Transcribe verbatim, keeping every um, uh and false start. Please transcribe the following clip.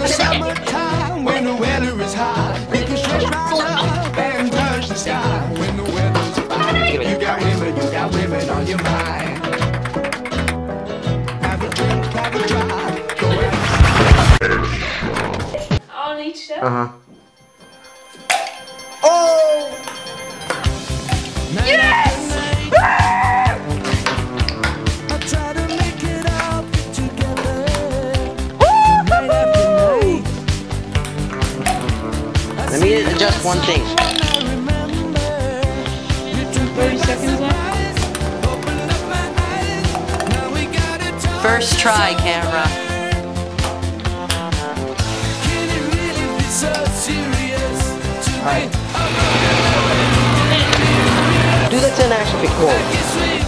Summertime when the weather is hot, we can stretch right up and touch the sky. When the weather's fine, you got women, you got women on your mind. Have a drink, have a drive, go ahead. On each step. Uh huh. Oh! Yes! I try to make it all fit together. Let me adjust one thing. thirty seconds left. First try, camera. Alright. Do that to an action pick. Cool.